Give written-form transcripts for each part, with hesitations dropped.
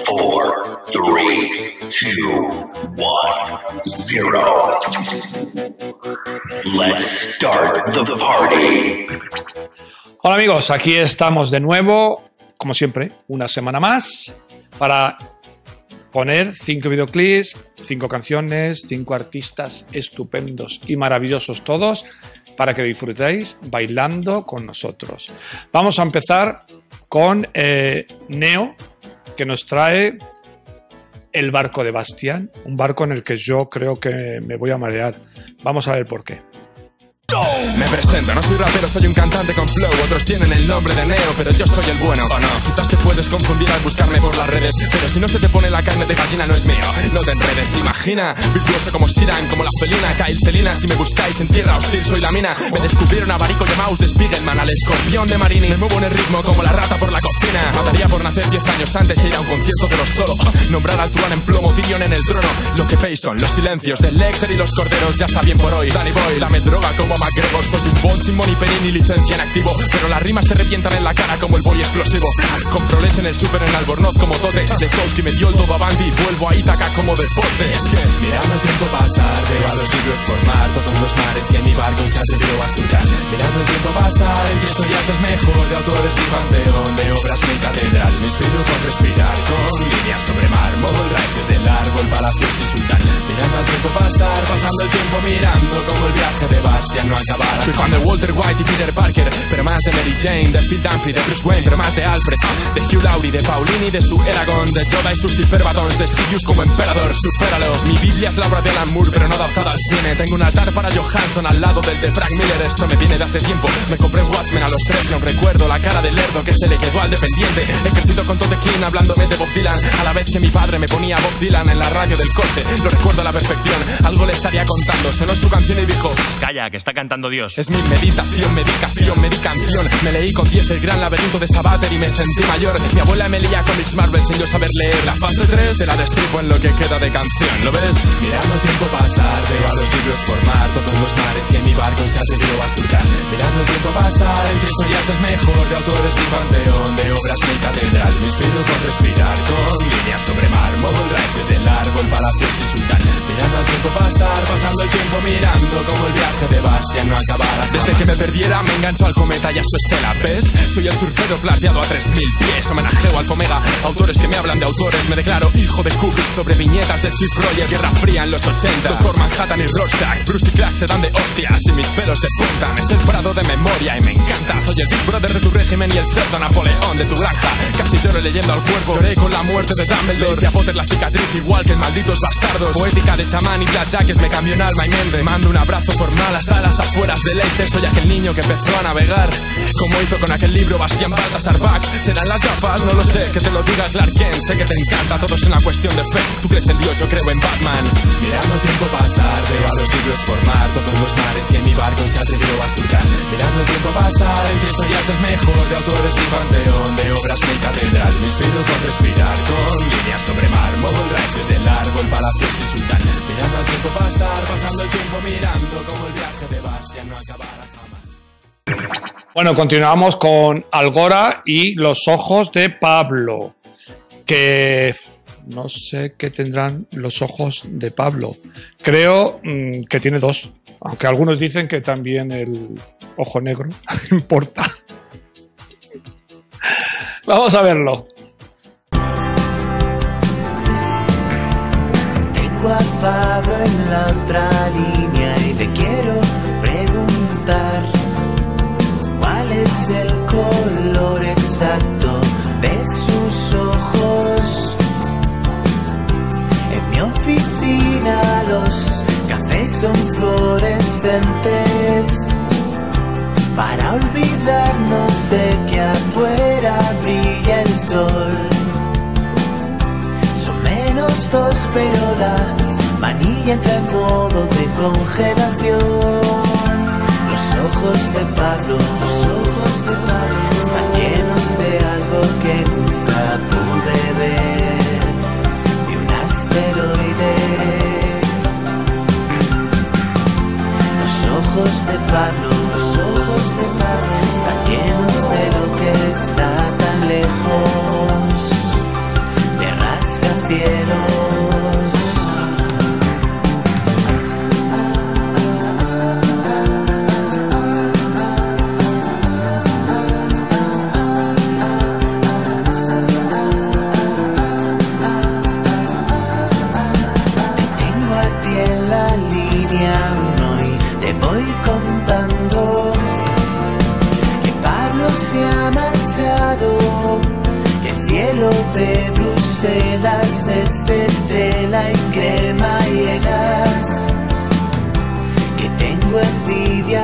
4, 3, 2, 1, 0. Let's start the party. Hola amigos, aquí estamos de nuevo, como siempre, una semana más para poner 5 videoclips, 5 canciones, 5 artistas estupendos y maravillosos todos para que disfrutéis bailando con nosotros. Vamos a empezar con Neo, que nos trae El barco de Bastián, un barco en el que yo creo que me voy a marear. Vamos a ver por qué. Me presento, no soy rapero, soy un cantante con flow. Otros tienen el nombre de Neo, pero yo soy el bueno. ¿O no? Quizás te puedes confundir al buscarme por las redes, pero si no se te pone la carne de gallina no es mío. No te enredes, imagina, virtuoso como Shiran, como la felina, Kyle Selina. Si me buscáis en tierra hostil soy la mina. Me descubrieron a Barico llamaos de Spiegelman, al escorpión de Marini. Me muevo en el ritmo como la rata por la cocina. Mataría por nacer 10 años antes e ir a un concierto de los solo. Nombrar al Turan en plomo, Tyrion en el trono. Lo que veis son los silencios del Lecter y los corderos. Ya está bien por hoy, Danny Boy, dame droga como McGregor. Soy un bond sin money penny ni licencia en activo, pero las rimas se revientan en la cara como el boy explosivo. Compro leche en el súper en Albornoz como Tote. De Kowski me dio el Dobabanti y vuelvo a Ítaca como deporte. Es que mirando el tiempo pasar, veo a los libros formar todos los mares que mi barco se atrevió a surcar. Mirando el tiempo pasar, entre historias es mejor, de autores mi panteón, de obras mi catedral. Me inspiro con respirar, con líneas sobre mármol, raíces del árbol, palacios sin sultán. Mirando el tiempo pasar, pasando el tiempo mirando como el viaje de Bastián no acaba. Soy fan de Walter White y Peter Parker, pero más de Mary Jane, de Phil Dunphy, de Bruce Wayne, pero más de Alfred, de Hugh Laurie, de Paulini, de su Eragon, de Yoda y sus Hyperbatons, de Sirius como emperador, supéralo. Mi Biblia es la obra de Alan Moore, pero no adaptada al cine. Tengo un altar para Johansson al lado del de Frank Miller. Esto me viene de hace tiempo. Me compré Watchmen a los 13, no recuerdo la cara del lerdo que se le quedó al dependiente. He crecido con Todd King hablándome de Bob Dylan, a la vez que mi padre me ponía Bob Dylan en la radio del coche. Lo recuerdo a la perfección, algo le estaría contando. Sonó su canción y dijo: calla, que está cantando Dios. Es mi meditación, medicación, medicanción. Me leí con 10 el gran laberinto de Sabater y me sentí mayor. Mi abuela me leía cómics Marvel sin yo saber leer. La fase 3 se la destripo en lo que queda de canción. ¿Lo ves? Mirando el tiempo pasar, veo a los libros formar todos los mares que mi barco se atrevió a surcar. Mirando el tiempo pasar, entre historias es mejor, de autores mi panteón, de obras mi catedral. Me inspiro con respirar, con líneas sobre mármol, raíces del árbol, palacios sin sultán. Mirando el tiempo pasar, pasando el tiempo mirando como el viaje de Bastián no acabara. Desde que me perdiera me engancho al cometa y a su estela, ¿ves? Soy el surfero plateado a 3000 pies. Homenajeo al Omega, autores que me hablan de autores. Me declaro hijo de Kubrick sobre viñetas de Steve Rogers. Guerra Fría en los 80, Doctor Manhattan y Rorschach. Bruce y Clark se dan de hostias y mis pelos se puntan. Es el prado de memoria y me encanta. Soy el Big Brother de tu régimen y el cerdo Napoleón de tu granja. Casi lloro leyendo al cuerpo, lloré con la muerte de Dumbledore. Y a Potter la cicatriz igual que en Malditos Bastardos. Poética de chamán y Black Jackets me cambió en alma y mente. Mando un abrazo formal hasta las afueras de Leicester. Soy aquel niño que empezó a navegar, como hizo con aquel libro Bastián Baltasar Bach. ¿Serán las gafas? No lo sé, que te lo diga Clark Kent. Sé que te encanta, todo es una cuestión de fe. Tú crees en Dios, yo creo en Batman. Mirando el tiempo pasar, veo a los libros formar todos los mares que mi barco se atrevió a surcar. Mirando el tiempo pasar, entre historias es mejor, de autores mi panteón, de obras mi catedral. Me inspiro con respirar, con líneas sobre mármol, raíces del árbol, palacios sin sultán. Mirando el tiempo pasar, pasando el tiempo mirando como el viaje de Bastián no acabara jamás. Bueno, continuamos con Algora y Los ojos de Pablo, que no sé qué tendrán los ojos de Pablo. Creo que tiene 2, aunque algunos dicen que también el ojo negro importa. Vamos a verlo. Tengo a Pablo en la otra línea y te quiero preguntar cuál es el color exacto de sus ojos. En mi oficina los cafés son fluorescentes para olvidarnos de que afuera brilla el sol. Son -2, pero la manilla entra en modo de congelación. Los ojos de Pablo están llenos de algo que nunca pude ver, de un asteroide. Los ojos de Pablo están llenos de lo que está tan lejos, tierras de Bruselas, es de tela y cremalleras. Que tengo envidia,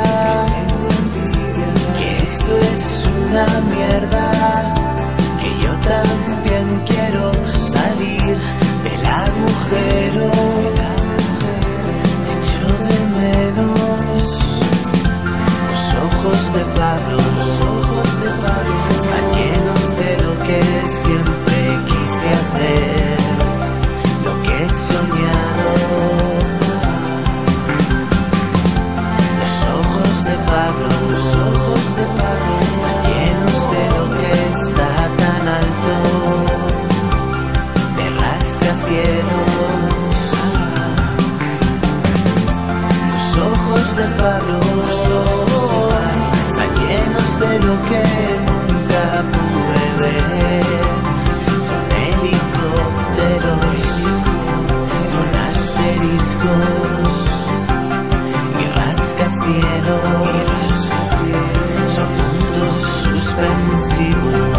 que esto es una mierda, que yo también quiero salir del agujero. Te echo de menos. Los ojos de Pablo están llenos de lo que siempre quise hacer, lo que he soñado. Los ojos de Pablo están llenos de lo que está tan alto, de rascacielos. Los ojos de Pablo están llenos de lo que nunca pude ver. Son helicópteros, son asteriscos y rascacielos, son puntos suspensivos.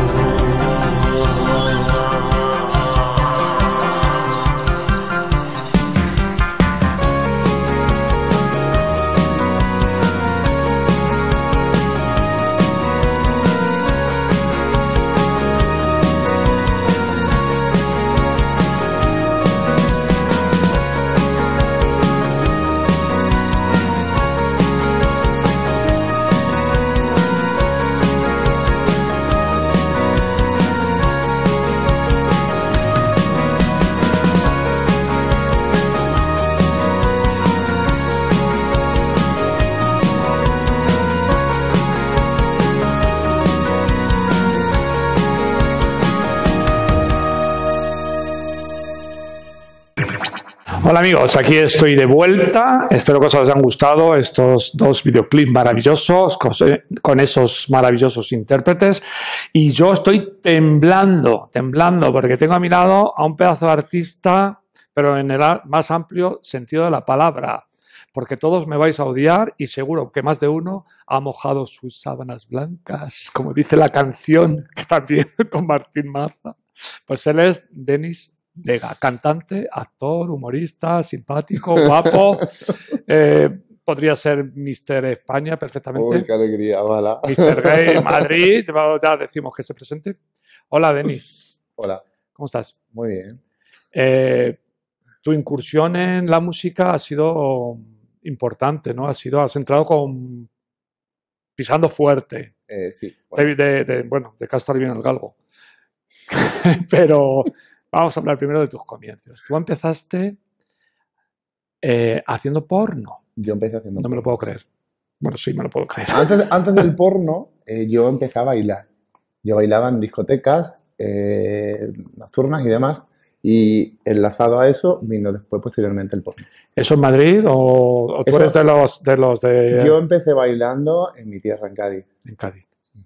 Hola amigos, aquí estoy de vuelta. Espero que os hayan gustado estos dos videoclips maravillosos con esos maravillosos intérpretes. Y yo estoy temblando porque tengo a mi lado a un pedazo de artista, pero en el más amplio sentido de la palabra. Porque todos me vais a odiar y seguro que más de uno ha mojado sus sábanas blancas, como dice la canción que también con Martín Maza. Pues él es Denis Vega, cantante, actor, humorista, simpático, guapo. Podría ser Mr. España perfectamente. Uy, qué alegría, ojalá. Mr. Gay Madrid, ya decimos que se presente. Hola, Denis. Hola. ¿Cómo estás? Muy bien. Tu incursión en la música ha sido importante, ¿no? Has entrado pisando fuerte. Sí. Bueno, de Castor viene el galgo. Pero vamos a hablar primero de tus comienzos. Tú empezaste haciendo porno. Yo empecé haciendo No me lo puedo creer. Bueno, sí, me lo puedo creer. Antes del porno, yo empecé a bailar. Yo bailaba en discotecas nocturnas y demás. Y enlazado a eso, vino después, posteriormente, el porno. ¿Eso en Madrid o tú eres de los de...? Yo empecé bailando en mi tierra, en Cádiz. En Cádiz.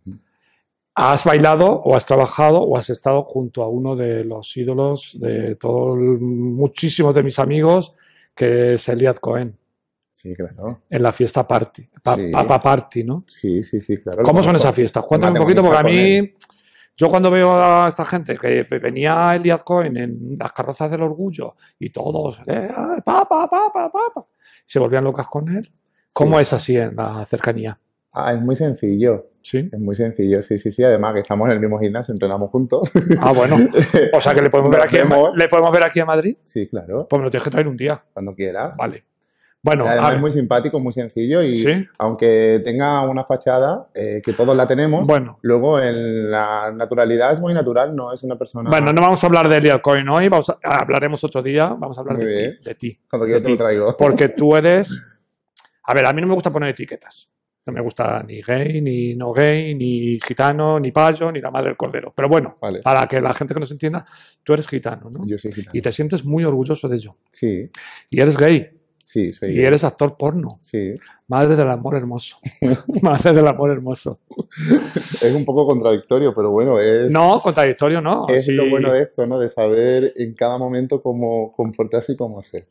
¿Has bailado o has trabajado o has estado junto a uno de los ídolos de muchísimos de mis amigos, que es Eliad Cohen? Sí, claro. En la fiesta party. Sí. Papa Party, ¿no? Sí, claro. ¿Cómo son esas fiestas? Cuéntame un poquito, porque a mí... Yo cuando veo a esta gente que venía Eliad Cohen en las carrozas del orgullo y todos, papa, se volvían locas con él. ¿Cómo es así en la cercanía? Es muy sencillo. ¿Sí? Es muy sencillo, sí. Además que estamos en el mismo gimnasio, entrenamos juntos. Bueno. O sea que le podemos ver aquí en Madrid. Sí, claro. Pues me lo tienes que traer un día. Cuando quieras. Vale. Bueno, además es muy simpático, muy sencillo y ¿sí? Aunque tenga una fachada, que todos la tenemos, luego en la naturalidad es muy natural, no es una persona... Bueno, no vamos a hablar de Eliad Cohen hoy, hablaremos otro día, vamos a hablar de ti. Cuando quieras te lo traigo. Porque tú eres... A ver, a mí no me gusta poner etiquetas. No me gusta ni gay, ni no gay, ni gitano, ni payo, ni la madre del cordero. Pero bueno, vale, para que la gente que nos entienda, tú eres gitano, ¿no? Yo soy gitano. Y te sientes muy orgulloso de ello. Sí. Y eres gay. Sí, soy y gay. eres actor porno. Sí. Madre del amor hermoso. Madre del amor hermoso. Es un poco contradictorio, pero bueno, es... No, contradictorio no. Es lo bueno de esto, ¿no? De saber en cada momento cómo comportarse y cómo hacer.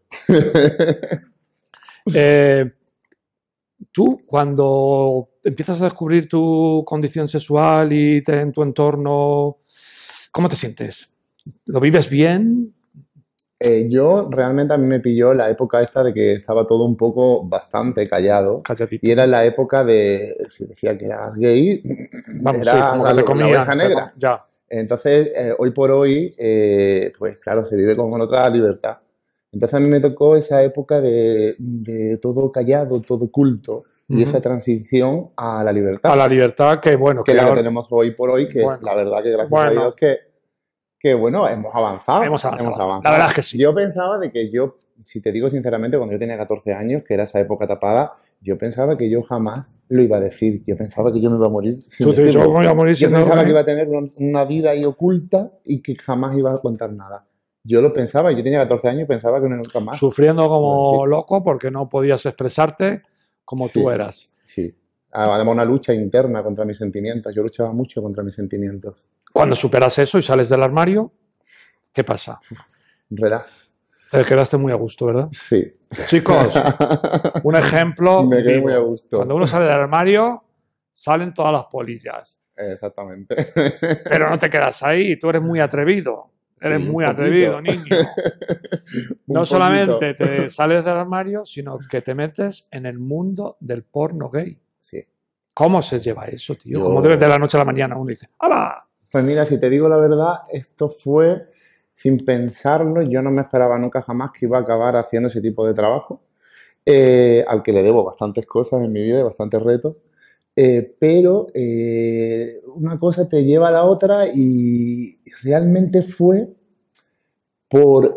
Tú, cuando empiezas a descubrir tu condición sexual y en tu entorno, ¿cómo te sientes? ¿Lo vives bien? Yo realmente a mí me pilló la época esta de que estaba todo un poco bastante callado Calladito. y era la época de, si decía que eras gay, Vamos, sí, eras como que te la comían. oveja negra. Ya. Entonces, hoy por hoy, pues claro, se vive con otra libertad. Entonces a mí me tocó esa época de todo callado, todo oculto y esa transición a la libertad, A la libertad, que bueno, que es la que ahora- tenemos hoy por hoy, que Bueno, la verdad que gracias a bueno. Dios que bueno, hemos avanzado. Hemos avanzado. La verdad es que sí. Yo pensaba de que yo, si te digo sinceramente, cuando yo tenía 14 años, que era esa época tapada, yo pensaba que yo jamás lo iba a decir. Yo pensaba que yo me iba a morir sin Tú te decirlo. yo me voy a morir Yo sin pensaba nada, que ¿eh? iba a tener una vida ahí oculta y que jamás iba a contar nada. Yo lo pensaba, yo tenía 14 años y pensaba que nunca más. Sufriendo como Sí. loco porque no podías expresarte como Sí. tú eras. Sí. Además, una lucha interna contra mis sentimientos. Yo luchaba mucho contra mis sentimientos. Cuando superas eso y sales del armario, ¿qué pasa? Relax. Te quedaste muy a gusto, ¿verdad? Sí. Chicos, un ejemplo. Me quedé vivo. muy a gusto. Cuando uno sale del armario, salen todas las polillas. Exactamente. Pero no te quedas ahí, tú eres muy atrevido. Eres Sí, un muy poquito. atrevido, niño. Un No solamente poquito. te sales del armario, sino que te metes en el mundo del porno gay. Sí. ¿Cómo se lleva eso, tío? Yo- ¿Cómo de la noche a la mañana uno dice, ¡hala! Pues mira, si te digo la verdad, esto fue sin pensarlo. Yo no me esperaba nunca jamás que iba a acabar haciendo ese tipo de trabajo, al que le debo bastantes cosas en mi vida y bastantes retos. Pero una cosa te lleva a la otra y realmente fue por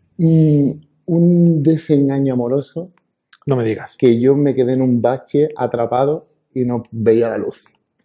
un desengaño amoroso No me digas. que yo me quedé en un bache atrapado y no veía la luz.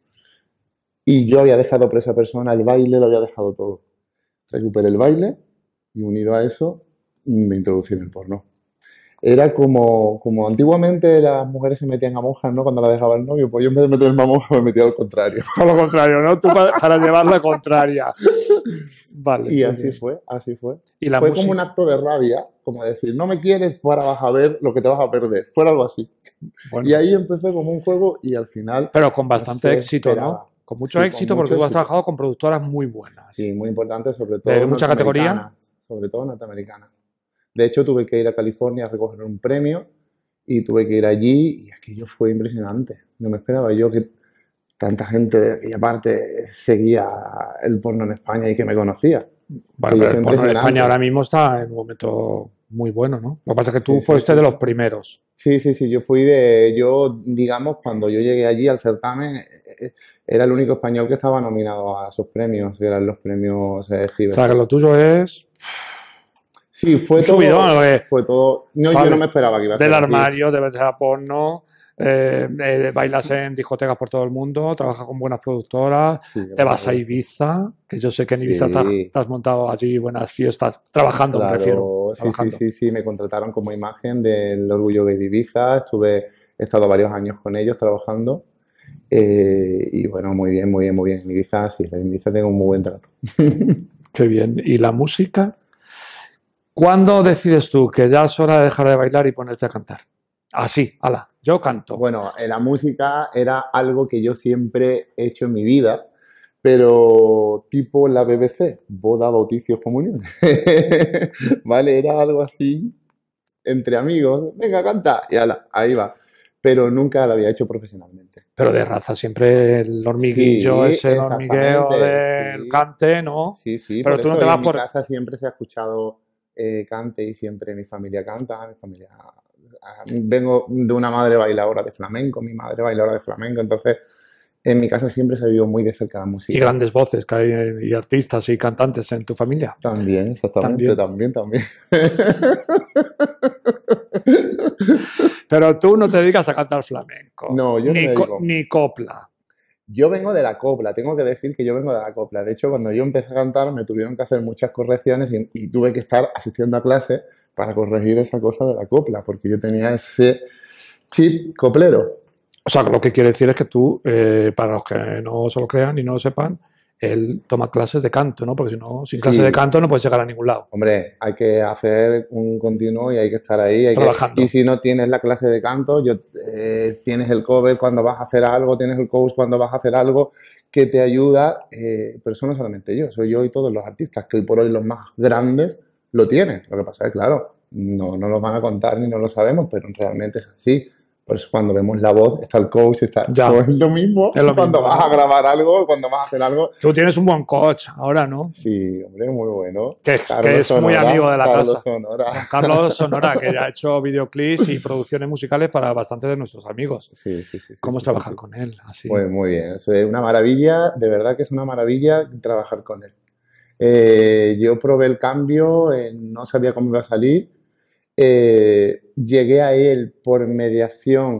Y yo había dejado por esa persona el baile, lo había dejado todo. Recuperé el baile y unido a eso me introducí en el porno. Era como antiguamente las mujeres se metían a monjas, ¿no? Cuando la dejaba el novio, pues yo en vez de meterme a monja me metía al contrario. Todo lo contrario, ¿no? Tú para llevar la contraria. Vale. Y muy así bien. fue, así fue. Y la Fue música. como un acto de rabia, como decir, no me quieres, pues ahora vas a ver lo que te vas a perder. Fue algo así. Bueno, Y ahí empezó como un juego y al final, pero con bastante no se éxito, esperaba. ¿no? Con mucho Sí, con éxito mucho porque tú has éxito. trabajado con productoras muy buenas. sí, muy importante, sobre todo ¿De mucha categoría? norteamericanas, sobre todo norteamericanas. De hecho, tuve que ir a California a recoger un premio y tuve que ir allí y aquello fue impresionante. No me esperaba yo que tanta gente de aquella parte seguía el porno en España y que me conocía. Bueno, Sí, pero fue el porno en impresionante. España ahora mismo está en un momento muy bueno, ¿no? Lo que pasa es que tú Sí, sí, fuiste sí, de sí. los primeros. Sí, yo, digamos, cuando yo llegué allí al certamen, era el único español que estaba nominado a esos premios, que eran los premios O Ciber. sea, que lo tuyo es Sí, fue un todo, subidón, ¿no? fue todo. No, yo Sales no me esperaba que iba a ser del así. armario, debes de la porno, bailas en discotecas por todo el mundo, trabajas con buenas productoras, Sí, te vas gracias a a Dios. Ibiza, que yo sé que en Ibiza Sí. te has montado allí buenas fiestas, trabajando, me refiero. Claro, sí, Trabajando. sí, me contrataron como imagen del Orgullo Gay de Ibiza, he estado varios años con ellos trabajando y bueno, muy bien, muy bien, muy bien. En Ibiza, sí, en Ibiza tengo un muy buen trato. Qué bien. ¿Y la música? ¿Cuándo decides tú que ya es hora de dejar de bailar y ponerte a cantar? Así, ala, yo canto. Bueno, la música era algo que yo siempre he hecho en mi vida, pero tipo la BBC, boda, bautizos, comunión. ¿Vale? Era algo así entre amigos, venga, canta, y ala, ahí va. Pero nunca lo había hecho profesionalmente. Pero de raza, siempre el hormiguillo, Sí, ese hormigueo exactamente, del sí. cante, ¿no? Sí, sí, Pero por tú no eso te y vas en por- mi casa siempre se ha escuchado cante y siempre mi familia canta, mi familia... Vengo de una madre bailadora de flamenco, mi madre bailadora de flamenco, entonces en mi casa siempre se ha vivido muy de cerca la Y música. grandes voces, que hay, y artistas y cantantes en tu familia. También, exactamente, también. Pero tú no te dedicas a cantar flamenco. No, yo no ni, me dedico. ni copla. Yo vengo de la copla, tengo que decir que yo vengo de la copla. De hecho, cuando yo empecé a cantar me tuvieron que hacer muchas correcciones y tuve que estar asistiendo a clases para corregir esa cosa de la copla, porque yo tenía ese chip coplero. O sea, lo que quiere decir es que tú, para los que no se lo crean y no lo sepan, él toma clases de canto, ¿no? Porque si no, sin clase Sí. de canto no puedes llegar a ningún lado. Hombre, hay que hacer un continuo y hay que estar ahí. Trabajando. Y si no tienes la clase de canto, tienes el cover cuando vas a hacer algo, tienes el coach cuando vas a hacer algo, que te ayuda, pero eso no solamente yo, soy yo y todos los artistas, que hoy por hoy los más grandes lo tienen. Lo que pasa es que, claro, no nos van a contar ni no lo sabemos, pero realmente es así. Por eso cuando vemos La Voz, está el coach, está Ya. todo es lo mismo. Es lo Cuando mismo. vas a grabar algo, cuando vas a hacer algo. Tú tienes un buen coach ahora, ¿no? Sí, hombre, muy bueno. Que es muy amigo de la Carlos casa. Sonora. Carlos Sonora, que ya ha hecho videoclips y producciones musicales para bastantes de nuestros amigos. Sí. ¿Cómo es sí, trabajar sí. con él? Así. Pues muy bien, eso es una maravilla, de verdad que es una maravilla trabajar con él. Yo probé el cambio, no sabía cómo iba a salir. Llegué a él por mediación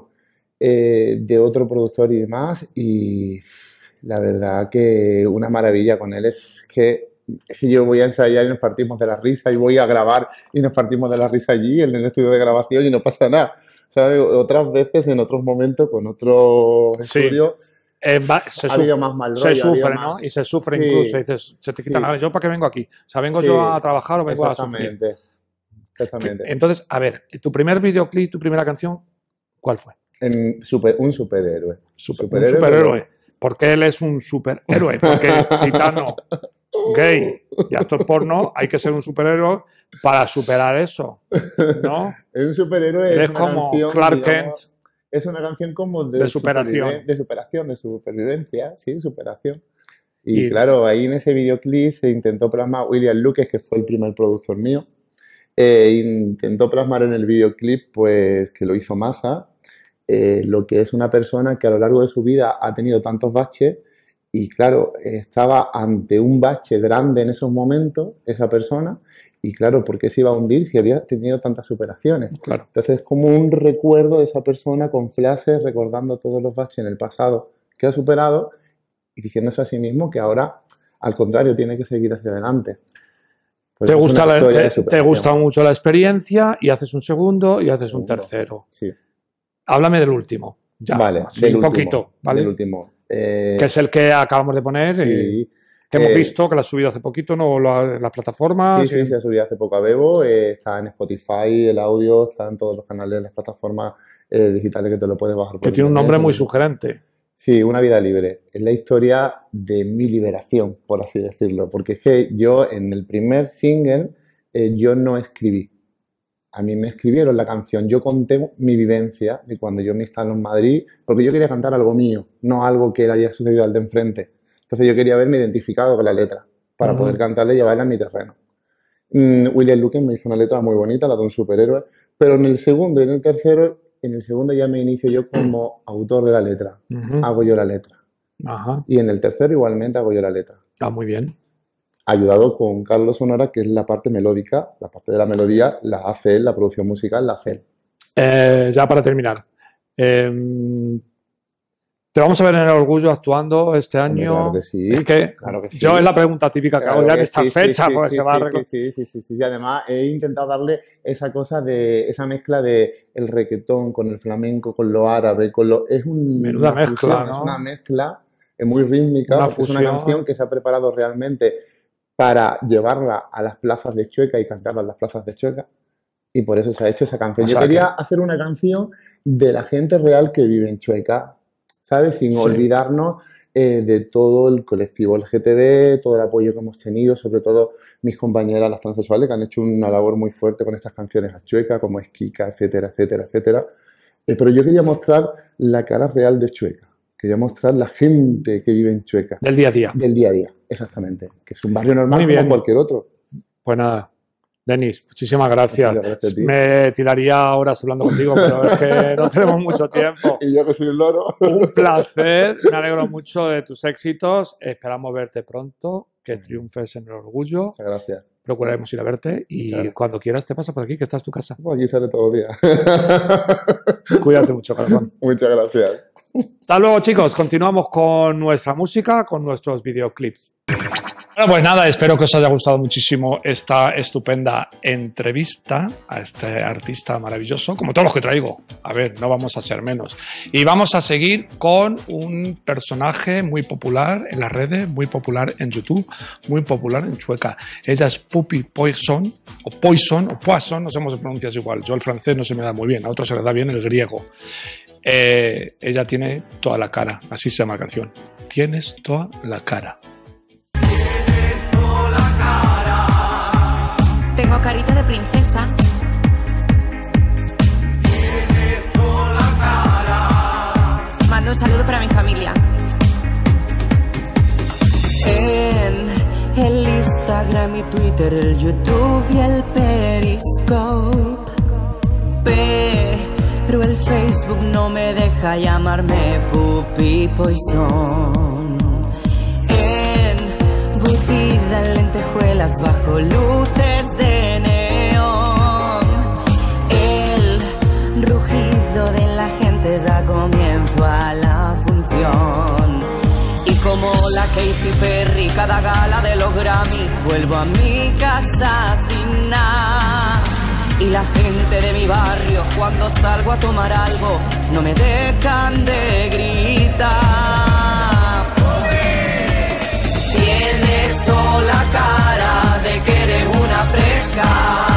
de otro productor y demás, y la verdad que una maravilla con él. Es que yo voy a ensayar y nos partimos de la risa, y voy a grabar y nos partimos de la risa allí en el estudio de grabación y no pasa nada. ¿Sabes? Otras veces, en otros momentos, con otro Sí. estudio, Se, ha habido más mal rollo, se ha habido sufre, más- ¿no? Y se sufre Sí, incluso. Y dices, se te quitan sí. la... ¿Yo para qué vengo aquí? O sea, ¿vengo Sí, yo a trabajar o vengo a sufrir? Exactamente. Entonces, a ver, tu primer videoclip, tu primera canción, ¿cuál fue? Un superhéroe. Un Superhéroe, superhéroe. ¿Por qué él es un superhéroe? Porque gitano, gay y actor porno, hay que ser un superhéroe para superar eso, ¿no? Es un superhéroe, Él es es una como canción, Clark digamos, Kent. es una canción como De superación. de superación, de supervivencia, sí, superación. Y Y- claro, ahí en ese videoclip se intentó plasmar William Lucas, que fue el primer productor mío, intentó plasmar en el videoclip, pues, que lo hizo Masa, lo que es una persona que a lo largo de su vida ha tenido tantos baches, y claro, estaba ante un bache grande en esos momentos, esa persona, y claro, ¿por qué se iba a hundir si había tenido tantas superaciones? Claro. Entonces es como un recuerdo de esa persona con flashes, recordando todos los baches en el pasado que ha superado y diciéndose a sí mismo que ahora, al contrario, tiene que seguir hacia adelante. Pues Te es gusta, una historia de te superación. gusta mucho la experiencia y haces un segundo y haces un Segundo. tercero. Sí. Háblame del último. Ya, Vale, así del un último, poquito, ¿vale? del último. Que es el que acabamos de poner, Sí, que hemos eh, visto, que lo has subido hace poquito, ¿no? En las plataformas. sí, se ha subido hace poco a Bebo, está en Spotify, el audio, está en todos los canales, las plataformas digitales que te lo puedes bajar por Que tiene un internet. nombre muy sugerente. Sí, Una vida libre. Es la historia de mi liberación, por así decirlo. Porque es que yo en el primer single, yo no escribí. A mí me escribieron la canción. Yo conté mi vivencia de cuando yo me instalo en Madrid, porque yo quería cantar algo mío, no algo que le haya sucedido al de enfrente. Entonces yo quería verme identificado con la letra, para Ujú. poder cantarla y llevarla a mi terreno. William Lucas me hizo una letra muy bonita, la de un superhéroe, pero en el segundo y en el tercero, en el segundo ya me inicio yo como autor de la letra. Ujú. Hago yo la letra. Ajá. Y en el tercero igualmente hago yo la letra. Está muy bien. Ayudado con Carlos Sonora, que es la parte melódica, la parte de la melodía la hace él, la producción musical la hace él. Ya para terminar. Te vamos a ver en el Orgullo actuando este Hombre, año. claro que sí, Es que claro que sí. yo es la pregunta típica que hago Claro ya que que esta sí, fecha, sí, porque sí, se va a sí, recordar. sí. Y además he intentado darle esa cosa de esa mezcla de el reggaetón con el flamenco, con lo árabe, con lo Menuda una mezcla, fusión, ¿no? es una mezcla muy rítmica, Una porque es una fusión. canción que se ha preparado realmente para llevarla a las plazas de Chueca y cantarla en las plazas de Chueca. Y por eso se ha hecho esa canción. O Yo sea quería hacer una canción de la gente real que vive en Chueca, ¿sabes? Sin Sí. olvidarnos de todo el colectivo LGTB, todo el apoyo que hemos tenido, sobre todo mis compañeras las transexuales, que han hecho una labor muy fuerte con estas canciones a Chueca, como es Kika, etcétera, etcétera, etcétera. Pero yo quería mostrar la cara real de Chueca. Quería mostrar la gente que vive en Chueca. Del día a día. Del día a día, exactamente. Que es un barrio normal Muy bien. como cualquier otro. Pues nada, Denis, muchísimas gracias. Muchas gracias a ti. Me tiraría horas hablando contigo, pero es que no tenemos mucho tiempo. Y yo que soy un loro. Un placer, me alegro mucho de tus éxitos. Esperamos verte pronto, que triunfes en el Orgullo. Muchas gracias. Procuraremos ir a verte y Claro. cuando quieras te pasas por aquí, que esta es tu casa. Pues aquí sale todos los días. Cuídate mucho, corazón. Muchas gracias. Hasta luego, chicos. Continuamos con nuestra música, con nuestros videoclips. Bueno, pues nada, espero que os haya gustado muchísimo esta estupenda entrevista a este artista maravilloso, como todos los que traigo. A ver, no vamos a ser menos. Y vamos a seguir con un personaje muy popular en las redes, muy popular en YouTube, muy popular en Chueca. Ella es Puppy Poisson, o Poisson, no sé cómo se pronuncia igual. Yo el francés no se me da muy bien, a otros se les da bien el griego. ella tiene toda la cara, así se llama la canción. Tienes toda la cara. Tengo carita de princesa. Mando un saludo para mi familia. En el Instagram y Twitter, el YouTube y el Periscope, pero el Facebook no me deja llamarme Puppy Poison. Embutida en lentejuelas bajo luces de neón, el rugido de la gente da comienzo a la función. Y como la Katy Perry, cada gala de los Grammy, vuelvo a mi casa sin nada. Y la gente de mi barrio, cuando salgo a tomar algo, no me dejan de gritar. Tienes toda la cara de que eres una fresca.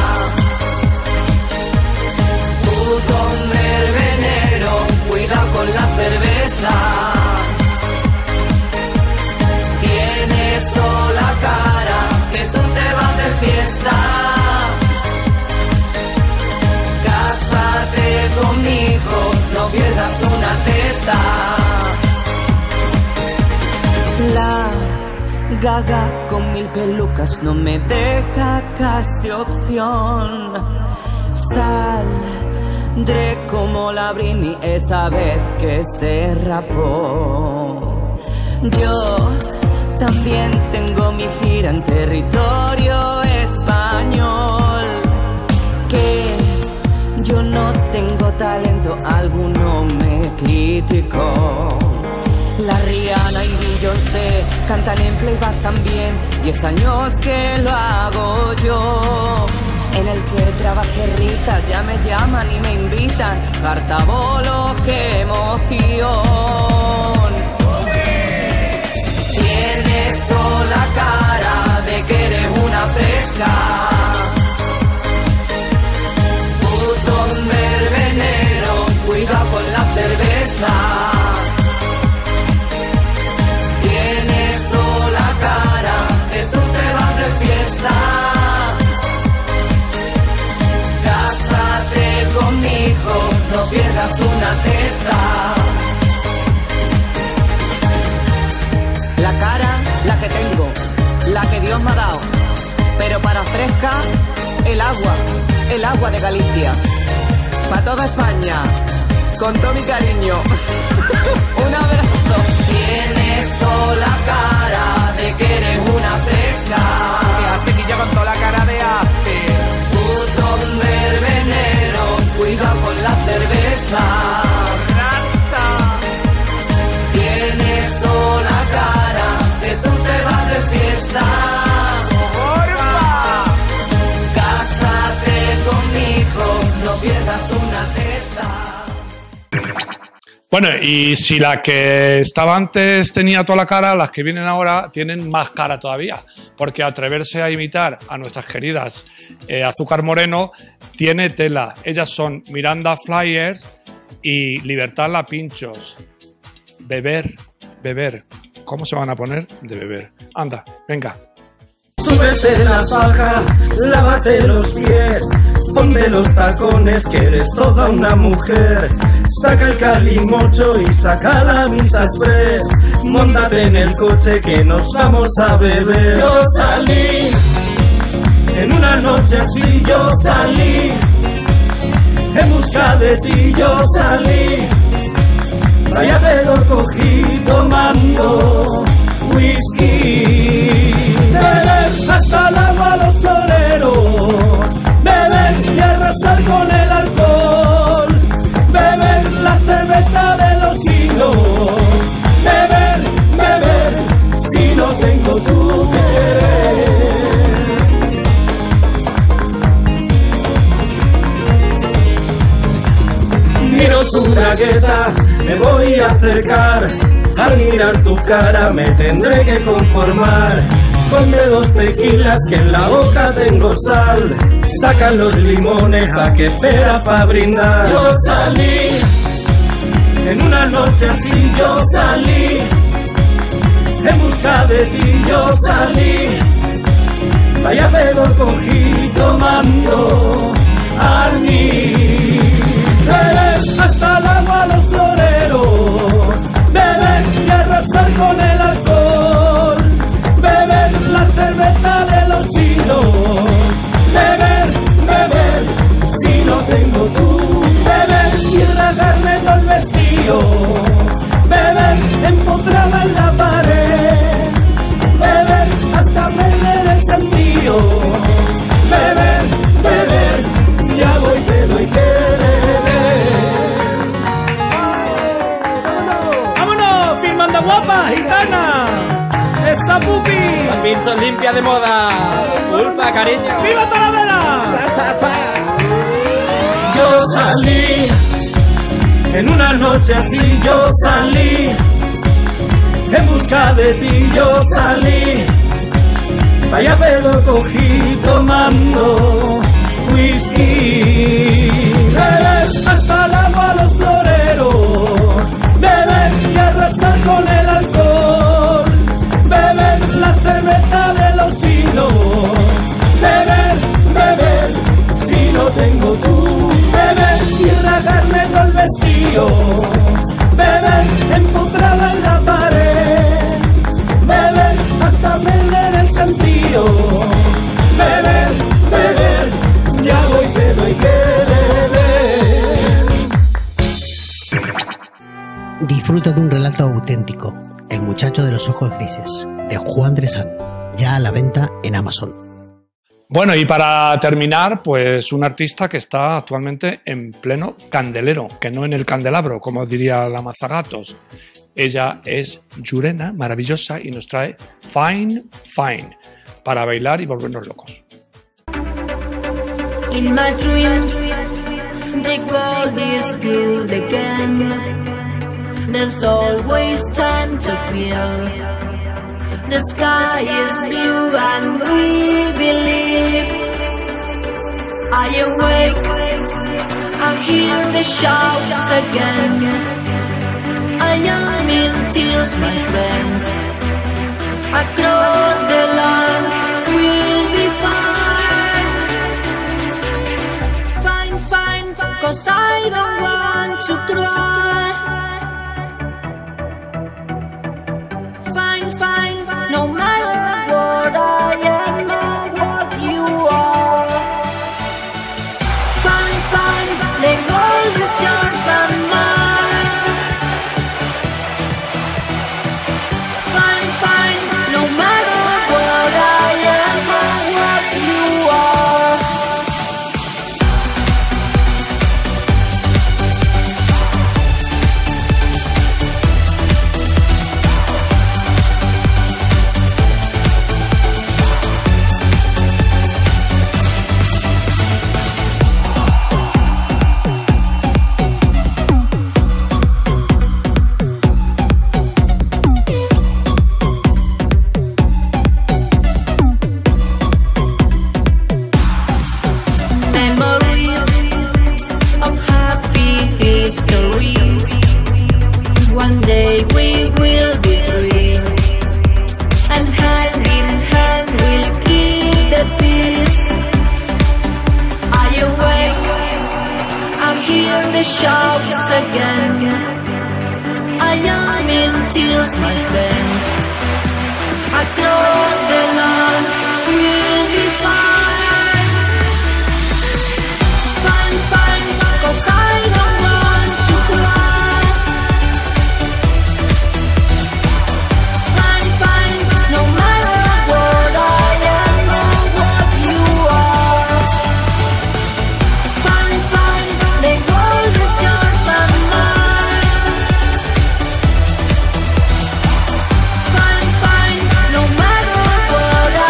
Tú comer veneno, cuida con la cerveza. Tienes toda la cara que tú te vas de fiesta. Conmigo, no pierdas una teta. La gaga con 1000 pelucas no me deja casi opción. Saldré como la Britney esa vez que se rapó. Yo también tengo mi gira en territorio español. Que yo no tengo talento, alguno me criticó. La Rihanna y Beyoncé cantan en playback también, 10 años que lo hago yo. En el que trabajé Rita, ya me llaman y me invitan. Cartabolo, qué emoción. Tienes toda la cara de que eres una fresca. Comer veneno, cuida con la cerveza. Tienes toda la cara que tú te vas de fiesta. Cásate conmigo, no pierdas una teta. La cara, la que tengo, la que Dios me ha dado. Pero para fresca, el agua de Galicia. Para toda España, con todo mi cariño. Un abrazo. Tienes toda la cara de que eres una fresca. Que hace que yo con toda la cara de arte. Tú comer veneno, cuida con la cerveza. Tienes toda la cara que tú te vas de fiesta. Cásate conmigo, no pierdas una teta. Bueno, y si la que estaba antes tenía toda la cara, las que vienen ahora tienen más cara todavía. Porque atreverse a imitar a nuestras queridas Azúcar Moreno tiene tela. Ellas son Miranda Flyers y Libertad La Pinchos. Beber. ¿Cómo se van a poner de beber? Anda, venga. Súbete la paja, lávate los pies, ponte los tacones que eres toda una mujer. Saca el calimocho y saca la Misa Express, móntate en el coche que nos vamos a beber. Yo salí, en una noche así yo salí, en busca de ti yo salí. Vaya pedo cogí tomando whisky. Beber hasta el agua a los floreros, beber y arrasar con el alcohol, beber la cerveza de los chinos, beber, si no tengo tu querer. Miro tu bragueta, me voy a acercar, al mirar tu cara me tendré que conformar. Ponme 2 tequilas que en la boca tengo sal, sacan los limones a que espera pa' brindar. Yo salí, En una noche así yo salí, en busca de ti yo salí. Vaya pedo cogí tomando arní. Beber hasta el agua a los floreros, beber y arrasar con el alcohol, beber la cerveza de los chinos, beber, beber, si no tengo tú, beber y rasgarme todo el vestido, beber empotrada en la pared, beber hasta perder el sentido, beber, beber, ya voy, te doy que guapa, gitana, esta pupi, pincho limpia de moda, culpa, cariño. ¡Viva Talavera! Yo salí, en una noche así yo salí, en busca de ti yo salí. Vaya pedo cogí tomando whisky. Beber hasta el agua a los floreros, beber y arrasar con el alcohol, beber la cerveza de los chinos, beber, beber, si no tengo tú, beber y rasgarme todo el vestido, beber empotrada en la pared, beber hasta perder el sentido, beber, beber, ya voy, te doy que beber. Disfruta de un relato auténtico, El muchacho de los ojos grises, de Juan Dresán, ya a la venta en Amazon. Bueno, y para terminar, pues un artista que está actualmente en pleno candelero, que no en el candelabro, como diría la Mazagatos. Ella es Llurena, maravillosa, y nos trae Fine, Fine, para bailar y volvernos locos. In my dreams, the world is good again. There's always time to feel. The sky is blue and we believe. I awake, I hear the shouts again. I am in tears, my friends. Across the land, we'll be fine. Fine, fine, 'cause I don't want to cry. Fine, fine, no matter what I am or what you are. Fine, fine, the world is yours and mine. Fine, fine, no matter what I am or what you are. Shouts again. I am in tears, my friends. Across the land, we'll be fine. Fine, fine, 'cause I don't want to cry. Fine, fine, no matter what I am or what you are. Fine, fine, the world is yours and mine. Fine, fine, no matter what I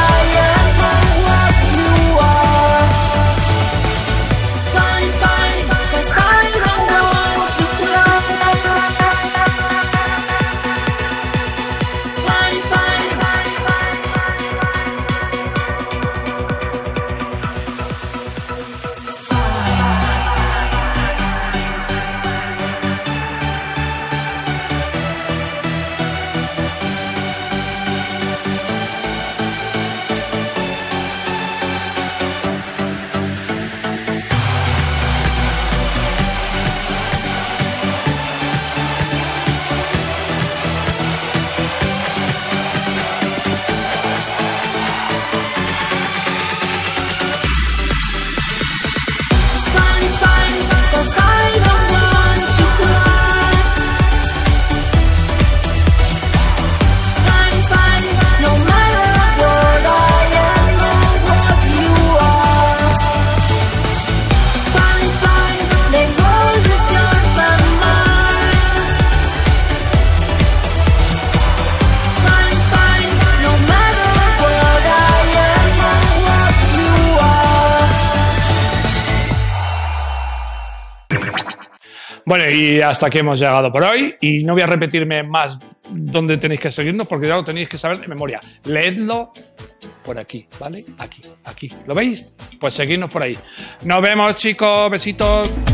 Bueno, y hasta aquí hemos llegado por hoy. Y no voy a repetirme más dónde tenéis que seguirnos, porque ya lo tenéis que saber de memoria. Leedlo por aquí, ¿vale? Aquí, aquí. ¿Lo veis? Pues seguidnos por ahí. Nos vemos, chicos. Besitos.